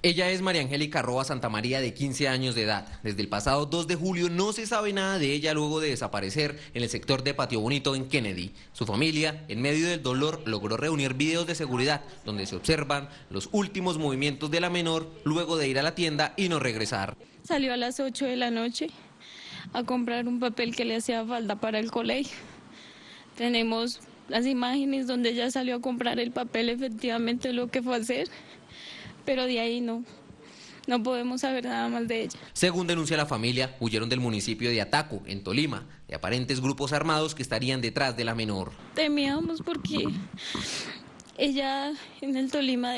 Ella es María Angélica Roa Santamaría, de 15 años de edad. Desde el pasado 2 de julio no se sabe nada de ella luego de desaparecer en el sector de Patio Bonito en Kennedy. Su familia, en medio del dolor, logró reunir videos de seguridad donde se observan los últimos movimientos de la menor luego de ir a la tienda y no regresar. Salió a las 8 de la noche a comprar un papel que le hacía falta para el colegio. Tenemos las imágenes donde ella salió a comprar el papel, efectivamente lo que fue a hacer, pero de ahí no podemos saber nada más de ella. Según denuncia la familia, huyeron del municipio de Ataco, en Tolima, de aparentes grupos armados que estarían detrás de la menor. Temíamos porque ella en el Tolima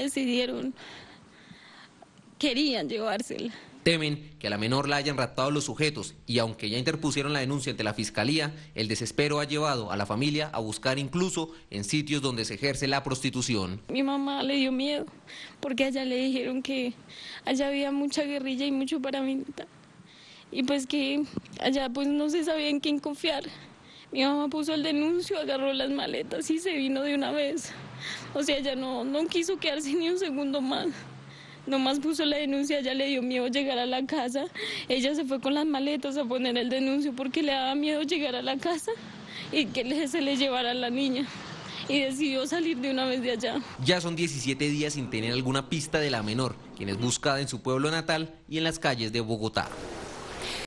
querían llevársela. Temen que a la menor la hayan raptado los sujetos y aunque ya interpusieron la denuncia ante la fiscalía, el desespero ha llevado a la familia a buscar incluso en sitios donde se ejerce la prostitución. Mi mamá le dio miedo porque allá le dijeron que allá había mucha guerrilla y mucho paramilitar y pues que allá pues no se sabía en quién confiar. Mi mamá puso el denuncio, agarró las maletas y se vino de una vez. O sea, ella no quiso quedarse ni un segundo más. Nomás puso la denuncia, ya le dio miedo llegar a la casa. Ella se fue con las maletas a poner el denuncio porque le daba miedo llegar a la casa y que se le llevara a la niña. Y decidió salir de una vez de allá. Ya son 17 días sin tener alguna pista de la menor, quien es buscada en su pueblo natal y en las calles de Bogotá.